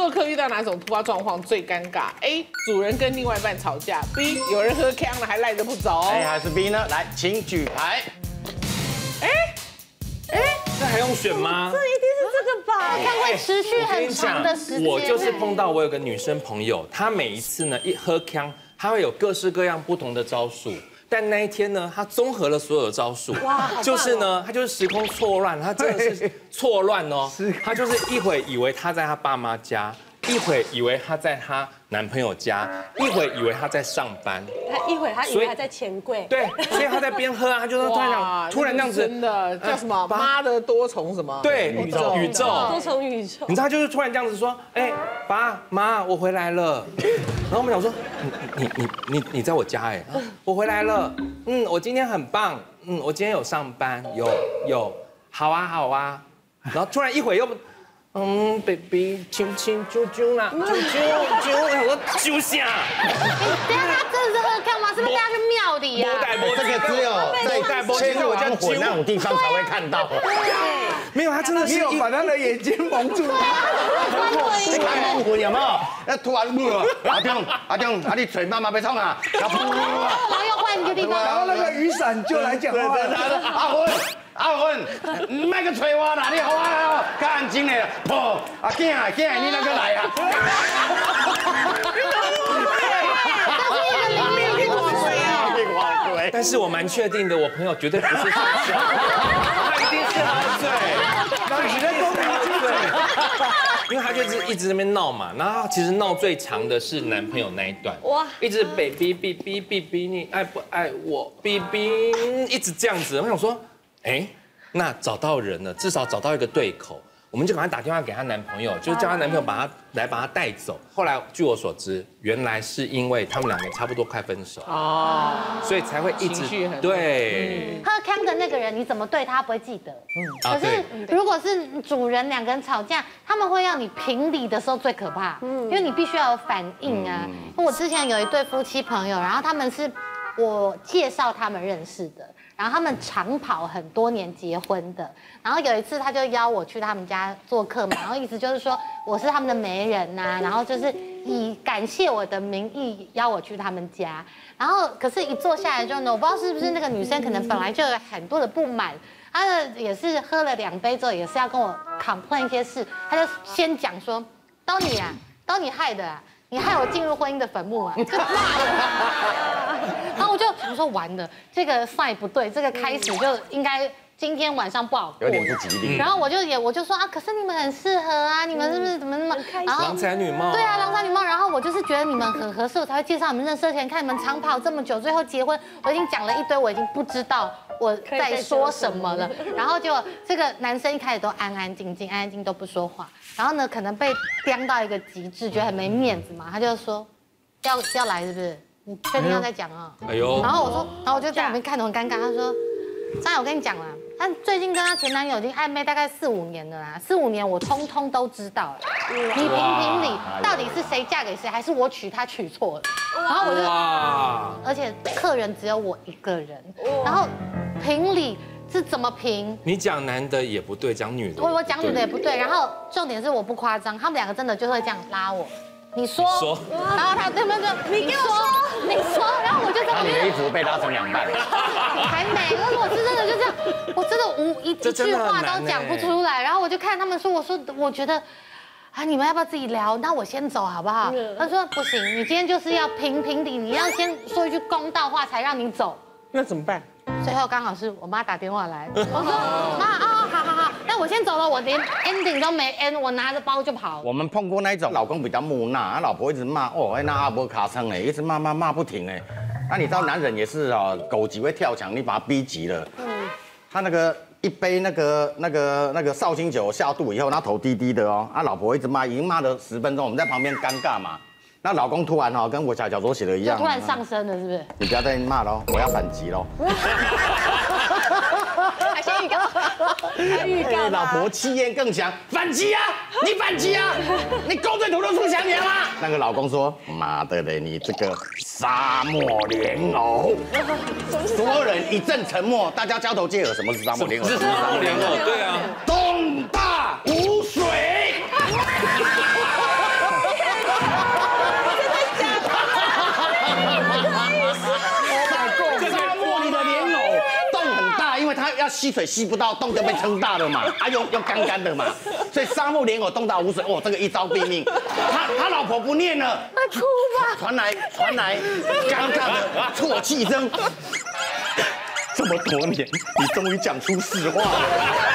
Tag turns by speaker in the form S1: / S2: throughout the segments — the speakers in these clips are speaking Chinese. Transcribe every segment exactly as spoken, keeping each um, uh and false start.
S1: 做客遇到哪种突发状况最尴尬 ？A. 主人跟另外一半吵架 ；B. 有人喝呛了还赖着不走。
S2: A 还是 B 呢？来，请举牌。
S1: 哎哎，
S3: 这还用选吗？
S4: 这一定是这个吧？
S5: 看会持续很长的时间。
S3: 我就是碰到我有个女生朋友，她每一次呢一喝呛，她会有各式各样不同的招数。 但那一天呢，他综合了所有的招数，哇，就是呢，他就是时空错乱，他真的是错乱哦，他就是一会以为他在他爸妈家，一会以为他在他男朋友家，一会以为他在上班，
S4: 他一会儿他以为他在钱柜，
S3: 对，所以他在边喝啊，他就说突然想，突然这样子，
S1: 真的叫什么妈的多重什么？
S3: 对，宇宙宇宙
S4: 多重宇宙，
S3: 你知道他就是突然这样子说，哎，爸妈，我回来了。 然后我们想说，你你你你你在我家哎，我回来了，嗯，我今天很棒，嗯，我今天有上班，有有，好啊好啊，然后突然一会又，嗯 ，baby 亲亲啾啾啦，啾啾啾，我说啾啥？
S5: 等下他真的是喝干吗？是不是带他去庙里呀？
S2: 这个只有在千王魂那种地方才会看到。
S3: 没有，他真的是
S6: 有把他的眼睛蒙住。
S2: 你看亡魂有没有？那突然不，阿忠阿忠，啊你嘴妈妈被冲啊！
S5: 然后又换一个地方，
S6: 然后那个雨伞就来讲话了。
S2: 阿魂阿魂，唔卖个催我啦！你好啊，较安静嘞，婆阿囝啊囝，你那个来啊！
S3: 但是我蛮确定的，我朋友绝对不是傻笑，他一定是喝醉。
S6: 那你在公平对？
S3: 因为他就一直一直在那边闹嘛，然后其实闹最长的是男朋友那一段，哇，一直 baby baby baby 你爱不爱我 baby 一直这样子，我想说，哎，那找到人了，至少找到一个对口。 我们就赶快打电话给她男朋友，就是叫她男朋友把她来把她带走。后来据我所知，原来是因为他们两个差不多快分手哦，所以才会一直对。
S5: 喝康的那个人，你怎么对他不会记得？嗯，可是如果是主人两个人吵架，他们会要你评理的时候最可怕，嗯，因为你必须要有反应啊。我之前有一对夫妻朋友，然后他们是我介绍他们认识的。 然后他们长跑很多年结婚的，然后有一次他就邀我去他们家做客嘛，然后意思就是说我是他们的媒人呐，然后就是以感谢我的名义邀我去他们家，然后可是一坐下来之后呢，我不知道是不是那个女生可能本来就有很多的不满，她的也是喝了两杯之后也是要跟我 complain 一些事，她就先讲说都你啊，都你害的啊。 你害我进入婚姻的坟墓啊！就骂我，然后我就想说完了，这个 sign 不对，这个开始就应该今天晚上不好过，
S2: 有点不吉利。
S5: 然后我就也我就说啊，可是你们很适合啊，你们是不是怎么那么
S4: 开心？
S3: 郎才女貌。
S5: 对啊，郎才女貌。然后我就是觉得你们很合适，我才会介绍你们认识。而且看你们长跑这么久，最后结婚，我已经讲了一堆，我已经不知道我在说什么了。然后就这个男生一开始都安安静静，安安静静都不说话。 然后呢，可能被刁到一个极致，觉得很没面子嘛，他就说要要来是不是？你确定要再讲啊？哎呦！然后我说，然后我就在旁边看得很尴尬。他说：“张雅，我跟你讲啦，她最近跟她前男友已经暧昧大概四五年了啦，四五年我通通都知道了。你评评理，到底是谁嫁给谁，还是我娶她娶错了？然后我就，而且客人只有我一个人，然后评理。” 是怎么评？
S3: 你讲男的也不对，讲女的。
S5: 我我讲女的也不对，然后重点是我不夸张，他们两个真的就会这样拉我。你说，然后他对面就你给我说，你说，然后我就在旁边。
S2: 你的衣服被拉成两半。
S5: 还没，可是我是真的就这样，我真的无一一句话都讲不出来。然后我就看他们说，我说我觉得。 啊，你们要不要自己聊？那我先走好不好？他说不行，你今天就是要评评理，你要先说一句公道话才让你走。
S1: 那怎么办？
S5: 最后刚好是我妈打电话来，我说妈啊，好好好，那我先走了，我连 ending 都没 end， 我拿着包就跑。
S2: 我们碰过那一种，老公比较木讷，他老婆一直骂哦，那阿伯卡称哎，一直骂骂骂不停哎。那你知道男人也是哦，狗急会跳墙，你把他逼急了，嗯，他那个。 一杯那个那个那个绍兴酒下肚以后，他头低低的哦，啊，老婆一直骂，已经骂了十分钟，我们在旁边尴尬嘛。那老公突然哦，跟我小小说写的一样，
S5: 突然上身了，是不是？
S2: 你不要再骂喽，我要反击喽。
S4: 还先预告，预告。
S2: 老婆气焰更强，反击啊！你反击啊！你勾兑土豆出香烟吗？那个老公说：“妈的嘞，你这个沙漠莲藕！”所有人一阵沉默，大家交头接耳，什么是沙漠莲藕？
S3: 是沙漠莲藕，对啊。
S2: 东大无水。 吸水吸不到，洞就被撑大了嘛，啊又又干干的嘛，所以沙漠莲藕洞到无水，哦，这个一招毙命。他他老婆不念了，
S5: 快哭吧！
S2: 传来传来尴尬的啜泣声。这么多年，你终于讲出实话了。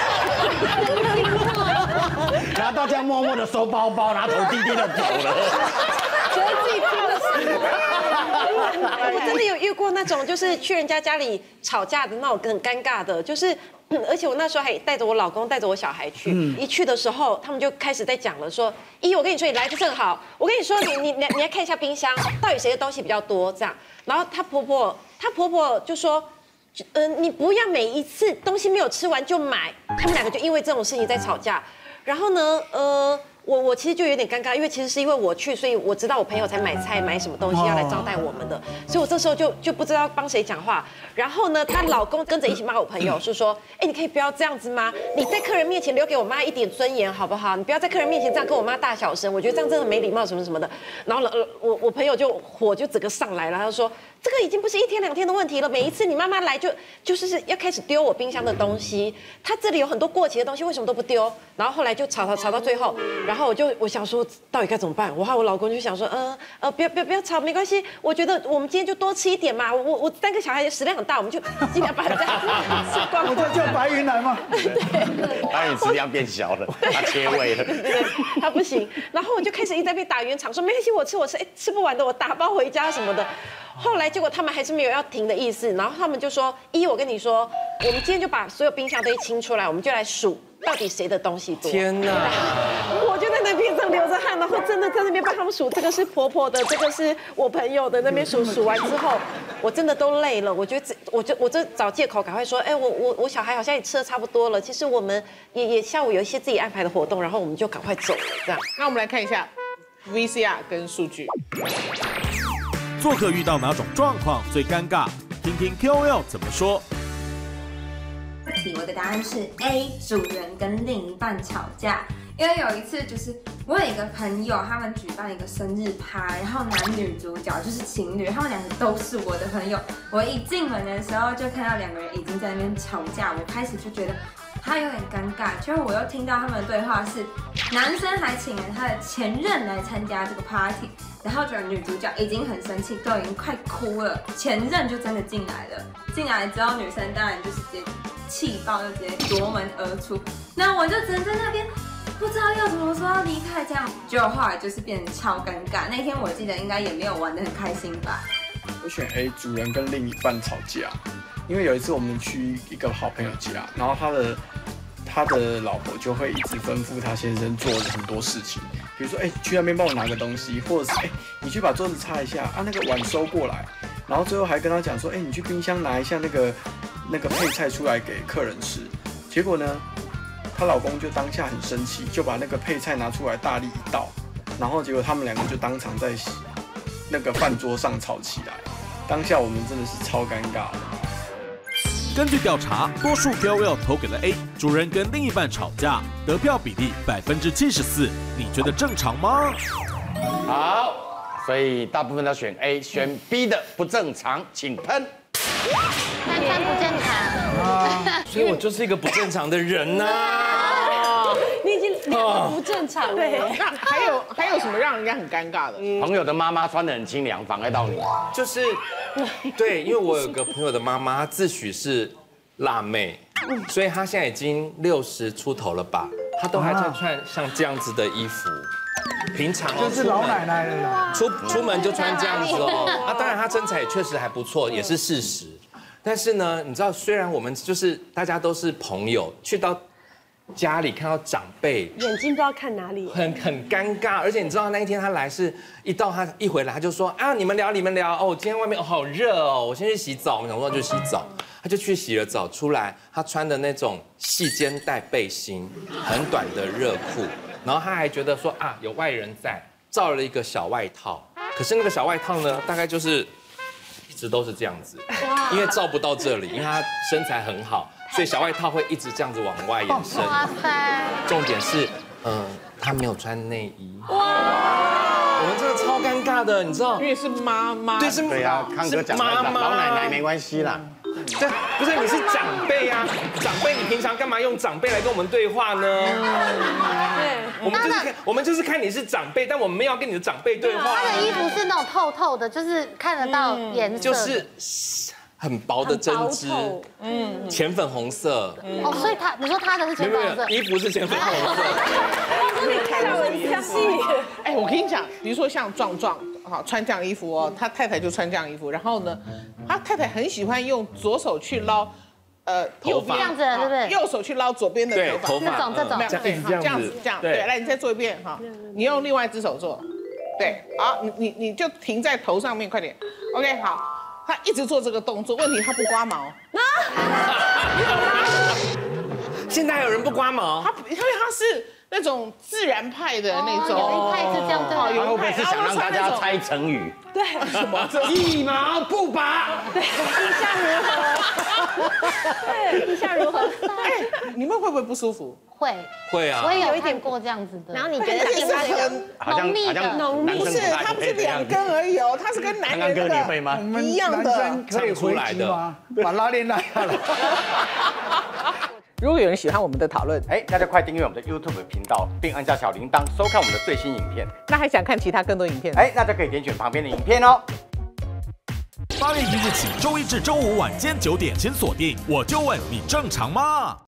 S2: 然后大家默默的收包包，然后头低低的走了。
S4: 觉得自己听的是。我真的有遇过那种，就是去人家家里吵架的那种很尴尬的，就是。嗯、而且我那时候还带着我老公，带着我小孩去。嗯、一去的时候，他们就开始在讲了，说：“依，我跟你说，你来的正好。我跟你说，你你你你来看一下冰箱，到底谁的东西比较多？这样。”然后她婆婆，她婆婆就说：“嗯、呃，你不要每一次东西没有吃完就买。”他们两个就因为这种事情在吵架。然后呢，呃。我我其实就有点尴尬，因为其实是因为我去，所以我知道我朋友才买菜买什么东西要来招待我们的，所以我这时候就就不知道帮谁讲话。然后呢，她老公跟着一起骂我朋友，是说，哎，你可以不要这样子吗？你在客人面前留给我妈一点尊严好不好？你不要在客人面前这样跟我妈大小声，我觉得这样真的没礼貌什么什么的。然后呃，我我朋友就火就整个上来了，他就说。这个已经不是一天两天的问题了，每一次你妈妈来就就是要开始丢我冰箱的东西，她这里有很多过期的东西，为什么都不丢？然后后来就吵吵吵到最后，然后我就我想说到底该怎么办？我和我老公就想说，嗯呃不要不要不要吵，没关系，我觉得我们今天就多吃一点嘛，我我三个小孩食量很大，我们就尽量把它吃光。
S6: 我这叫白云来吗？
S2: 对，白云食量变小了，他切胃了，
S4: 对，他不行。然后我就开始一直在被打圆场，说没关系，我吃我吃，哎吃不完的我打包回家什么的。后来结果他们还是没有要停的意思，然后他们就说：依我跟你说，我们今天就把所有冰箱都清出来，我们就来数到底谁的东西多。
S3: 天哪！
S4: 我就在那边上流着汗，然后真的在那边帮他们数，这个是婆婆的，这个是我朋友的，那边数数完之后，我真的都累了。我觉得这，我就我这找借口赶快说，哎，我我我小孩好像也吃的差不多了。其实我们也也下午有一些自己安排的活动，然后我们就赶快走了。这样，
S1: 那我们来看一下 V C R 跟数据。
S7: 做客遇到哪种状况最尴尬？听听 K O L 怎么说。
S8: 题我的答案是 A， 主人跟另一半吵架。因为有一次就是我有一个朋友，他们举办一个生日趴，然后男女主角就是情侣，他们两个都是我的朋友。我一进门的时候就看到两个人已经在那边吵架，我开始就觉得他有点尴尬。结果我又听到他们的对话是，男生还请了他的前任来参加这个 party。然后觉得女主角已经很生气，都已经快哭了，前任就真的进来了。进来之后，女生当然就是直接气爆，就直接夺门而出。那我就只能在那边不知道要怎么说要离开，这样结果后来就是变得超尴尬。那天我记得应该也没有玩得很开心吧。
S9: 我选 A， 主人跟另一半吵架。因为有一次我们去一个好朋友家，然后他的他的老婆就会一直吩咐他先生做很多事情。比如说，哎、欸，去那边帮我拿个东西，或者是，哎、欸，你去把桌子擦一下啊，那个碗收过来，然后最后还跟他讲说，哎、欸，你去冰箱拿一下那个那个配菜出来给客人吃。结果呢，她老公就当下很生气，就把那个配菜拿出来大力一倒，然后结果他们两个就当场在那个饭桌上吵起来。当下我们真的是超尴尬的。
S7: 根据调查，多数 K O L 投给了 A， 主人跟另一半吵架，得票比例百分之七十四，你觉得正常吗？
S2: 好，所以大部分都选 A， 选 B 的不正常，请喷。
S5: 三餐不正常啊，
S3: 所以我就是一个不正常的人呐、啊。
S4: 你已经两个不正常了。对，
S1: 那还有还有什么让人家很尴尬的？
S2: 朋友的妈妈穿得很清凉，妨碍到你。
S3: 就是，对，因为我有个朋友的妈妈，她自诩是辣妹，所以她现在已经六十出头了吧，她都还在穿像这样子的衣服。平常哦，
S6: 就是老奶奶了。
S3: 出出门就穿这样子哦。啊，当然她身材也确实还不错，也是事实。但是呢，你知道，虽然我们就是大家都是朋友，去到家里看到长辈，
S4: 眼睛不知道看哪里，
S3: 很很尴尬。而且你知道那一天他来是一到他一回来他就说啊，你们聊你们聊哦，今天外面、哦、好热哦，我先去洗澡。我想说就洗澡，他就去洗了澡出来，他穿的那种细肩带背心，很短的热裤，然后他还觉得说啊有外人在，罩了一个小外套。可是那个小外套呢，大概就是一直都是这样子，因为罩不到这里，因为他身材很好。所以小外套会一直这样子往外延伸。哇塞！重点是，嗯，他没有穿内衣。哇！我们真的超尴尬的，你知道？
S1: 因为是妈妈。
S3: 对，是
S2: 对呀，康哥讲的老奶奶没关系啦。
S3: 这不是你是长辈啊，长辈你平常干嘛用长辈来跟我们对话呢？对，我们就是看我们就是看你是长辈，但我们没有要跟你的长辈对话。
S5: 他的衣服是那种透透的，就是看得到颜色，
S3: 就是很薄的针织，嗯，浅粉红色。
S5: 哦，所以他你说他的是浅粉红色，
S3: 衣服是浅粉红色。
S4: 你看得很细。
S1: 哎，我跟你讲，比如说像壮壮。好，穿这样衣服哦，他太太就穿这样衣服，然后呢，他太太很喜欢用左手去捞，呃，右边
S5: 这样子对不对？
S1: 右手去捞左边的头发，
S5: 这种这种，
S1: 对，这样子这样，对，来，你再做一遍哈，你用另外一只手做，对，好，你你你就停在头上面，快点 ，OK， 好，他一直做这个动作，问题他不刮毛，
S3: 现在还有人不刮毛？
S1: 他因为他是。那种自然派的那种，
S5: 有一派是这样对，
S2: 会不会是想让大家猜成语？
S1: 对，什么
S2: 一毛不拔？
S4: 对，意下如何？对，意下如何？
S1: 哎，你们会不会不舒服？
S5: 会
S3: 会啊，
S5: 我也有一点过这样子的。
S4: 然后你觉得是
S1: 很
S5: 浓密的，
S1: 浓密不是，它不是两根而已哦，它是跟男人的一样的，
S6: 可以回击吗？把拉链拉下来。
S1: 如果有人喜欢我们的讨论，
S2: 哎，大家快订阅我们的 YouTube 频道，并按下小铃铛，收看我们的最新影片。
S1: 那还想看其他更多影片？
S2: 哎，大家可以点选旁边的影片哦。
S7: 八月一日起，周一至周五晚间九点，请锁定《我就问你正常吗》。